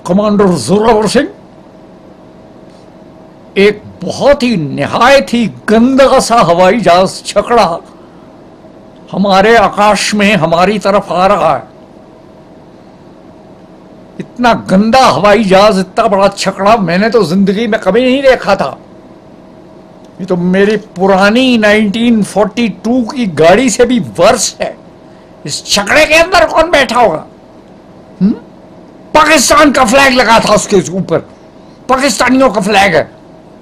Commander Zorawar Singh, एक बहुत ही निहायत ही गंदा सा हवाई जहाज छकड़ा हमारे आकाश में हमारी तरफ आ रहा है। इतना गंदा हवाई जहाज, इतना बड़ा छकड़ा मैंने तो जिंदगी में कभी नहीं देखा था। ये तो मेरी पुरानी 1942 की गाड़ी से भी वर्ष है। इस छकड़े के अंदर कौन बैठा होगा? पाकिस्तान का फ्लैग लगा था उसके ऊपर, पाकिस्तानियों का फ्लैग है।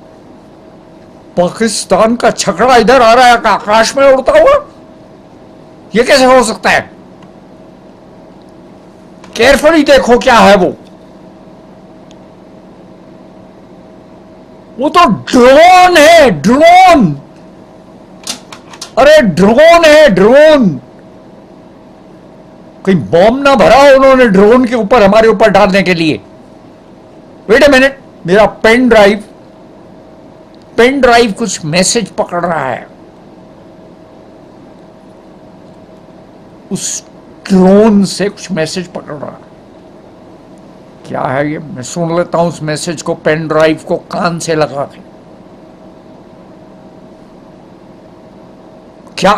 पाकिस्तान का छकड़ा इधर आ रहा है आकाश में उड़ता हुआ, ये कैसे हो सकता है? केयरफुली देखो क्या है वो तो ड्रोन है, ड्रोन। अरे ड्रोन है, ड्रोन। कहीं बॉम्ब ना भरा हो उन्होंने ड्रोन के ऊपर हमारे ऊपर डालने के लिए। वेट अ मिनट, मेरा पेन ड्राइव कुछ मैसेज पकड़ रहा है। उस ड्रोन से कुछ मैसेज पकड़ रहा है। क्या है ये? मैं सुन लेता हूं उस मैसेज को, पेन ड्राइव को कान से लगा के। क्या?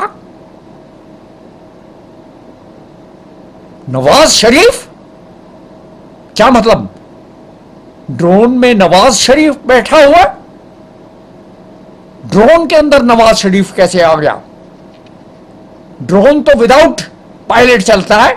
नवाज शरीफ? क्या मतलब? ड्रोन में नवाज शरीफ बैठा हुआ? ड्रोन के अंदर नवाज शरीफ कैसे आ गया? ड्रोन तो विदाउट पायलट चलता है?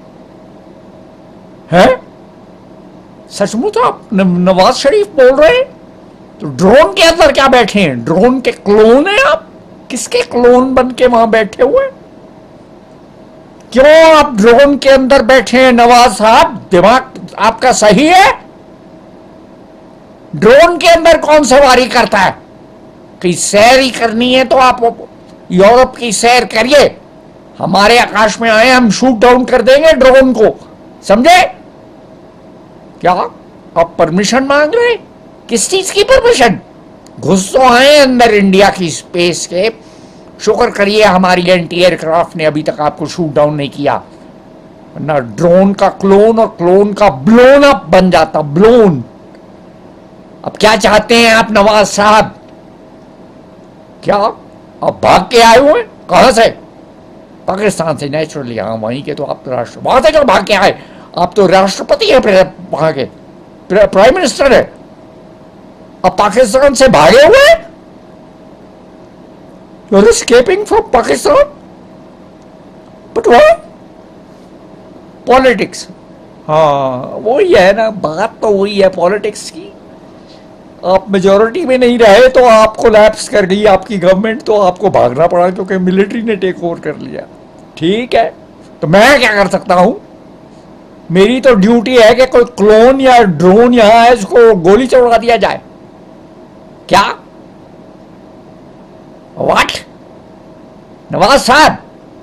सचमुच आप नवाज शरीफ बोल रहे हैं? तो ड्रोन के अंदर क्या बैठे हैं? ड्रोन के क्लोन हैं आप? किसके क्लोन बन के वहां बैठे हुए? क्यों आप ड्रोन के अंदर बैठे हैं नवाज साहब? दिमाग आपका सही है? ड्रोन के अंदर कौन सवारी करता है? कहीं सैर ही करनी है तो आप यूरोप की सैर करिए। हमारे आकाश में आए, हम शूट डाउन कर देंगे ड्रोन को, समझे? क्या आप परमिशन मांग रहे? किस चीज की परमिशन? घुस तो आए अंदर इंडिया की स्पेस के। शुक्र करिए हमारी एंटी एयरक्राफ्ट ने अभी तक आपको शूट डाउन नहीं किया, वरना ड्रोन का क्लोन और क्लोन का ब्लोन अप बन जाता। ब्लोन। अब क्या चाहते हैं आप नवाज साहब? क्या आप भाग के आए हुए? कहां से? पाकिस्तान से। नेचुरली हाँ, वहीं के तो आप तो राष्ट्र, वहां से जो भाग के आए, आप तो राष्ट्रपति है वहां के, प्राइम मिनिस्टर है। अब पाकिस्तान से भागे हुए? You are escaping from Pakistan? But why? Politics. हाँ वही है ना, बात तो वही है पॉलिटिक्स की। आप मेजॉरिटी में नहीं रहे तो आपको लैप्स कर गई आपकी गवर्नमेंट, तो आपको भागना पड़ा क्योंकि मिलिट्री ने टेक ओवर कर लिया। ठीक है, तो मैं क्या कर सकता हूं? मेरी तो ड्यूटी है कि कोई क्लोन या ड्रोन यहां है, इसको गोली चढ़वा दिया जाए। क्या? व्हाट? नवाज साहब,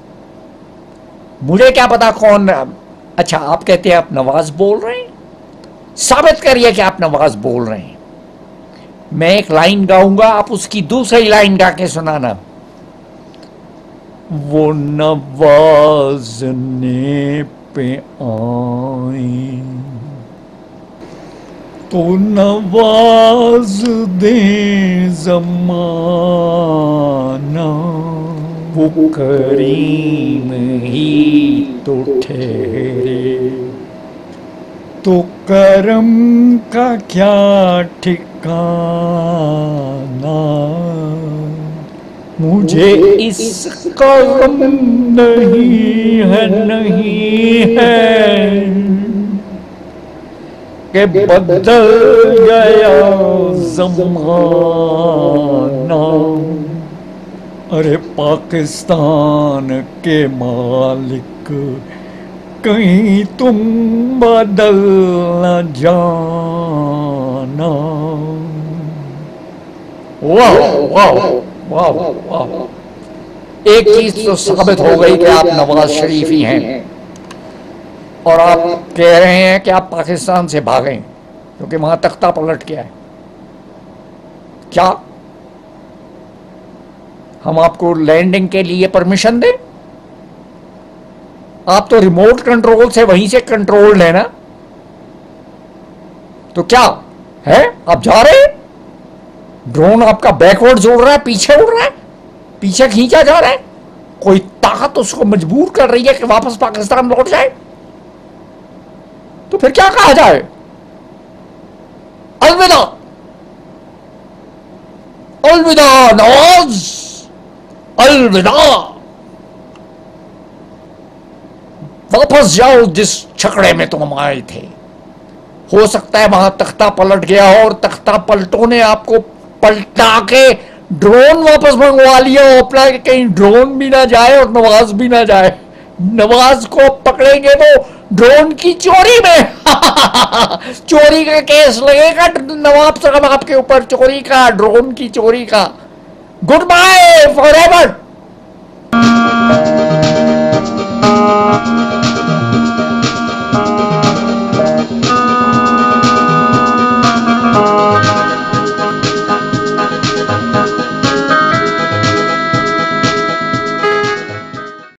मुझे क्या पता कौन। अच्छा, आप कहते हैं आप नवाज बोल रहे हैं? साबित करिए कि आप नवाज बोल रहे हैं। मैं एक लाइन गाऊंगा, आप उसकी दूसरी लाइन गा के सुनाना। वो नवाज़ने पे आए तो नवाज दे ज़माना, वो करीम ही तो ठहरे तो करम का क्या ठिकाना। मुझे इसका गम नहीं है, नहीं है कि बदल गया ज़माना। अरे पाकिस्तान के मालिक, कहीं तुम बदल न जाना। वाह वाह वाह वाह। एक चीज तो साबित हो गई कि आप नवाज शरीफ ही हैं, और आप कह रहे हैं कि आप पाकिस्तान से भागें क्योंकि वहां तख्ता पलट गया है। क्या हम आपको लैंडिंग के लिए परमिशन दें? आप तो रिमोट कंट्रोल से वहीं से कंट्रोल है ना। तो क्या है, आप जा रहे हैं, ड्रोन आपका बैकवर्ड उड़ रहा है, पीछे उड़ रहा है, पीछे खींचा जा रहा है, कोई ताकत उसको मजबूर कर रही है कि वापस पाकिस्तान लौट जाए, तो फिर क्या कहा जाए, अलविदा, अलविदा नवाज, अलविदा, वापस जाओ जिस छकड़े में तुम आए थे। हो सकता है वहां तख्ता पलट गया हो और तख्ता पलटों ने आपको पलटा के ड्रोन वापस मंगवा लिया हो अपना, कि कहीं ड्रोन भी ना जाए और नवाज भी ना जाए। नवाज को पकड़ेंगे तो ड्रोन की चोरी में चोरी का केस लगेगा नवाब साहब आपके ऊपर, चोरी का, ड्रोन की चोरी का। Good bye forever.